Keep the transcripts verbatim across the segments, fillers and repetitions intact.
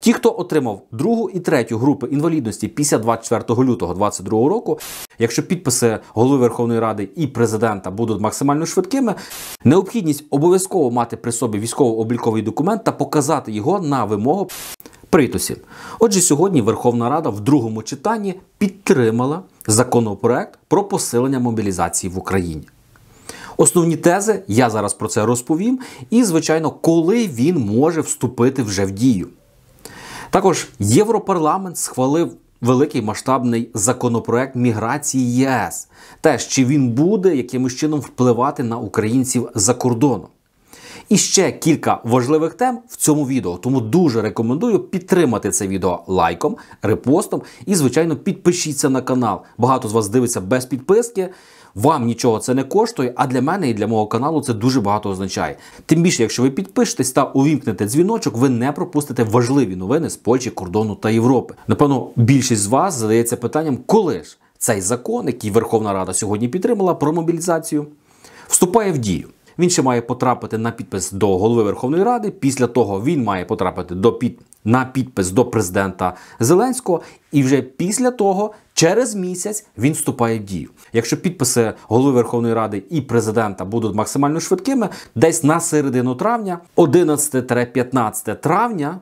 Ті, хто отримав другу і третю групи інвалідності після двадцять четвертого лютого дві тисячі двадцять другого року, якщо підписи Голови Верховної Ради і Президента будуть максимально швидкими, необхідність обов'язково мати при собі військово-обліковий документ та показати його на вимогу притусів. Отже, сьогодні Верховна Рада в другому читанні підтримала законопроект про посилення мобілізації в Україні. Основні тези, я зараз про це розповім, і, звичайно, коли він може вступити вже в дію. Також Європарламент схвалив великий масштабний законопроект міграції ЄС. Теж, чи він буде якимось чином впливати на українців за кордоном. І ще кілька важливих тем в цьому відео, тому дуже рекомендую підтримати це відео лайком, репостом і, звичайно, підпишіться на канал. Багато з вас дивиться без підписки, вам нічого це не коштує, а для мене і для мого каналу це дуже багато означає. Тим більше, якщо ви підпишетесь та увімкнете дзвіночок, ви не пропустите важливі новини з Польщі, кордону та Європи. Напевно, більшість з вас задається питанням, коли ж цей закон, який Верховна Рада сьогодні підтримала про мобілізацію, вступає в дію. Він ще має потрапити на підпис до Голови Верховної Ради, після того він має потрапити до під... на підпис до президента Зеленського, і вже після того, через місяць, він вступає в дію. Якщо підписи Голови Верховної Ради і президента будуть максимально швидкими, десь на середину травня, одинадцяте-п'ятнадцяте травня,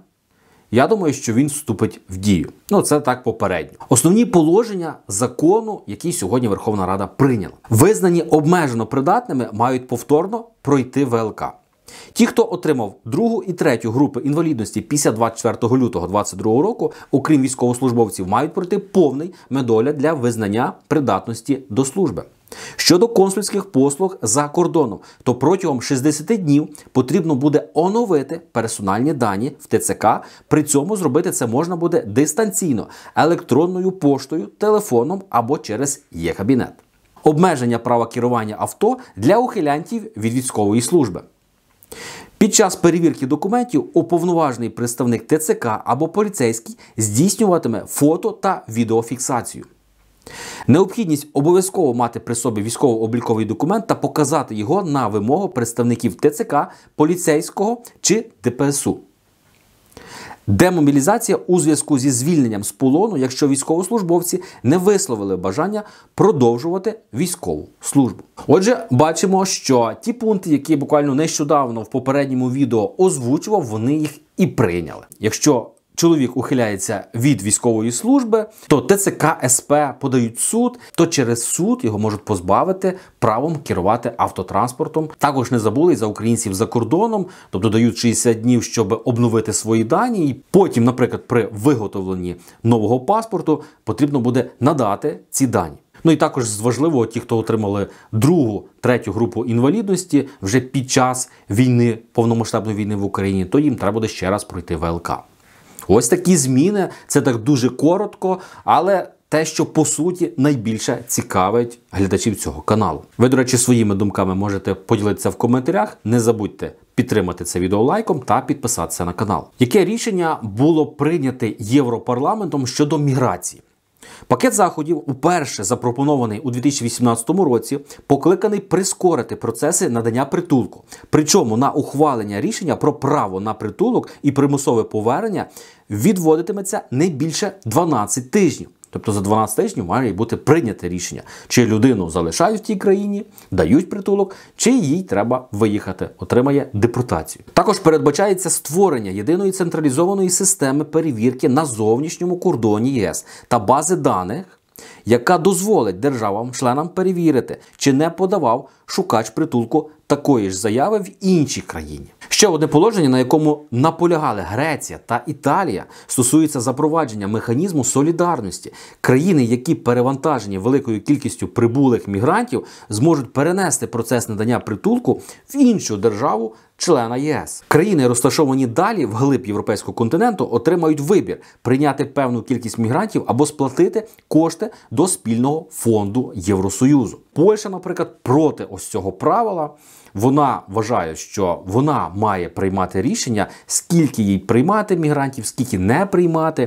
я думаю, що він вступить в дію. Ну, це так попередньо. Основні положення закону, який сьогодні Верховна Рада прийняла. Визнані обмежено придатними мають повторно пройти В Л К. Ті, хто отримав другу і третю групи інвалідності після двадцять четвертого лютого дві тисячі двадцять другого року, окрім військовослужбовців, мають пройти повний медогляд для визнання придатності до служби. Щодо консульських послуг за кордоном, то протягом шістдесяти днів потрібно буде оновити персональні дані в Т Ц К, при цьому зробити це можна буде дистанційно, електронною поштою, телефоном або через Є-кабінет. Обмеження права керування авто для ухилянтів від військової служби. Під час перевірки документів уповноважений представник Т Ц К або поліцейський здійснюватиме фото та відеофіксацію. Необхідність обов'язково мати при собі військово-обліковий документ та показати його на вимогу представників Т Ц К, поліцейського чи Д П С У. Демобілізація у зв'язку зі звільненням з полону, якщо військовослужбовці не висловили бажання продовжувати військову службу. Отже, бачимо, що ті пункти, які буквально нещодавно в попередньому відео озвучував, вони їх і прийняли. Якщо чоловік ухиляється від військової служби, то Т Ц К, С П подають в суд, то через суд його можуть позбавити правом керувати автотранспортом. Також не забули і за українців за кордоном, тобто дають шістдесят днів, щоб обновити свої дані, і потім, наприклад, при виготовленні нового паспорту потрібно буде надати ці дані. Ну і також з важливого, ті, хто отримали другу, третю групу інвалідності вже під час війни, повномасштабної війни в Україні, то їм треба буде ще раз пройти В Л К. Ось такі зміни, це так дуже коротко, але те, що по суті найбільше цікавить глядачів цього каналу. Ви, до речі, своїми думками можете поділитися в коментарях. Не забудьте підтримати це відео лайком та підписатися на канал. Яке рішення було прийнято Європарламентом щодо міграції? Пакет заходів, уперше запропонований у дві тисячі вісімнадцятому році, покликаний прискорити процеси надання притулку. Причому на ухвалення рішення про право на притулок і примусове повернення відводитиметься не більше дванадцяти тижнів. Тобто за дванадцять тижнів має бути прийняте рішення, чи людину залишають в тій країні, дають притулок, чи їй треба виїхати, отримає депортацію. Також передбачається створення єдиної централізованої системи перевірки на зовнішньому кордоні Є С та бази даних, яка дозволить державам-членам перевірити, чи не подавав шукач притулку такої ж заяви в іншій країні. Ще одне положення, на якому наполягали Греція та Італія, стосується запровадження механізму солідарності. Країни, які перевантажені великою кількістю прибулих мігрантів, зможуть перенести процес надання притулку в іншу державу члена Є С. Країни, розташовані далі вглиб європейського континенту, отримають вибір – прийняти певну кількість мігрантів або сплатити кошти до спільного фонду Євросоюзу. Польща, наприклад, проти ось цього правила. Вона вважає, що вона має приймати рішення, скільки їй приймати мігрантів, скільки не приймати.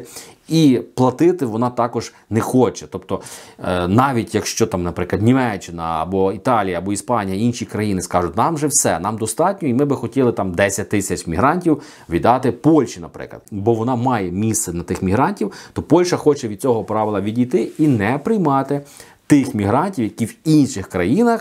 І платити вона також не хоче. Тобто, навіть якщо там, наприклад, Німеччина або Італія, або Іспанія, інші країни скажуть, нам же все, нам достатньо, і ми би хотіли там десять тисяч мігрантів віддати Польщі, наприклад. Бо вона має місце на тих мігрантів, то Польща хоче від цього правила відійти і не приймати тих мігрантів, які в інших країнах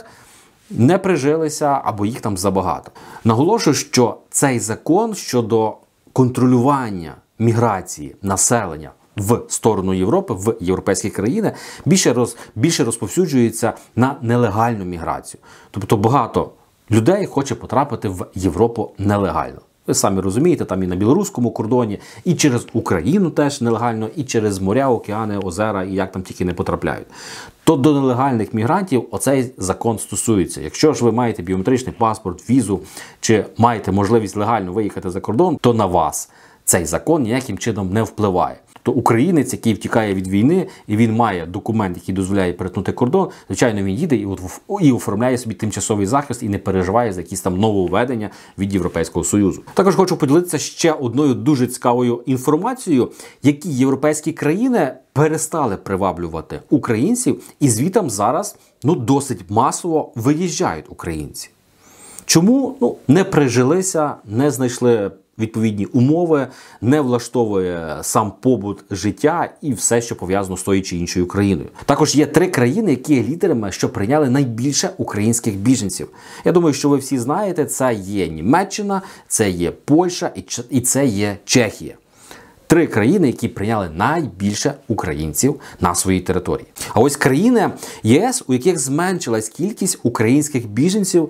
не прижилися або їх там забагато. Наголошую, що цей закон щодо контролювання міграції населення в сторону Європи, в європейські країни, більше, роз, більше розповсюджується на нелегальну міграцію. Тобто багато людей хоче потрапити в Європу нелегально. Ви самі розумієте, там і на білоруському кордоні, і через Україну теж нелегально, і через моря, океани, озера, і як там тільки не потрапляють. То до нелегальних мігрантів оцей закон стосується. Якщо ж ви маєте біометричний паспорт, візу, чи маєте можливість легально виїхати за кордон, то на вас цей закон ніяким чином не впливає. Тобто українець, який втікає від війни, і він має документ, який дозволяє перетнути кордон, звичайно, він їде і, і оформляє собі тимчасовий захист і не переживає за якісь там нововведення від Європейського Союзу. Також хочу поділитися ще одною дуже цікавою інформацією, які європейські країни перестали приваблювати українців, і звітам зараз ну, досить масово виїжджають українці. Чому? Ну, не прижилися, не знайшли відповідні умови, не влаштовує сам побут життя і все, що пов'язано з тою чи іншою країною. Також є три країни, які є лідерами, що прийняли найбільше українських біженців. Я думаю, що ви всі знаєте, це є Німеччина, це є Польща і це є Чехія. Три країни, які прийняли найбільше українців на своїй території. А ось країни ЄС, у яких зменшилась кількість українських біженців,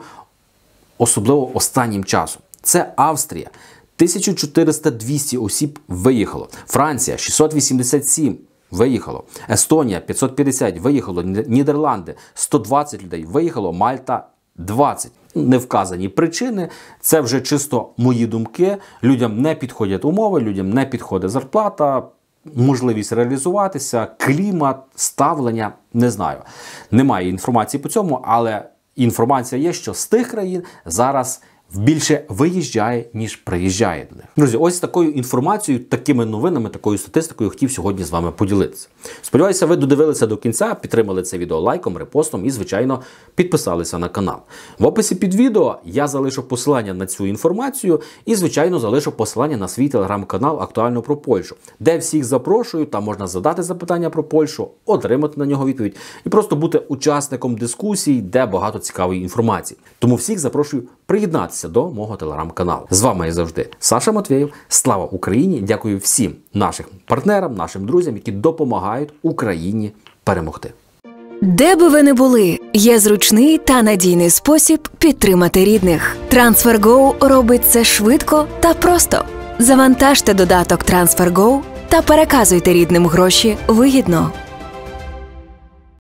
особливо останнім часом. Це Австрія. тисяча чотириста - двісті осіб виїхало. Франція – шістсот вісімдесят сім виїхало. Естонія – п'ятсот п'ятдесят виїхало. Нідерланди – сто двадцять людей виїхало. Мальта – двадцять. Не вказані причини. Це вже чисто мої думки. Людям не підходять умови, людям не підходить зарплата, можливість реалізуватися, клімат, ставлення, не знаю. Немає інформації по цьому, але інформація є, що з тих країн зараз більше виїжджає, ніж приїжджає до них. Друзі, ось такою інформацією, такими новинами, такою статистикою хотів сьогодні з вами поділитися. Сподіваюся, ви додивилися до кінця, підтримали це відео лайком, репостом і, звичайно, підписалися на канал. В описі під відео я залишу посилання на цю інформацію і, звичайно, залишу посилання на свій телеграм-канал «Актуально про Польщу», де всіх запрошую, там можна задати запитання про Польщу, отримати на нього відповідь і просто бути учасником дискусій, де багато цікавої інформації. Тому всіх запрошую приєднатися до мого телеграм-каналу. З вами, як завжди, Саша Матвєєв. Слава Україні! Дякую всім нашим партнерам, нашим друзям, які допомагають Україні перемогти. Де би ви не були, є зручний та надійний спосіб підтримати рідних. TransferGo робить це швидко та просто. Завантажте додаток TransferGo та переказуйте рідним гроші вигідно.